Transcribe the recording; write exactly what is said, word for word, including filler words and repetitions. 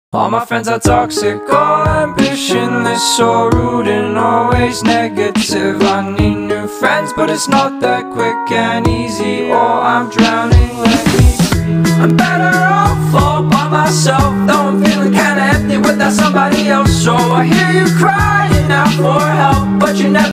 All my friends are toxic, all ambitionless, so rude and always negative. I need new friends, but it's not that quick and easy, or I'm drowning, let me breathe. I'm better off all by myself, though I'm feeling kinda empty without somebody else. So I hear you crying out for help, but you never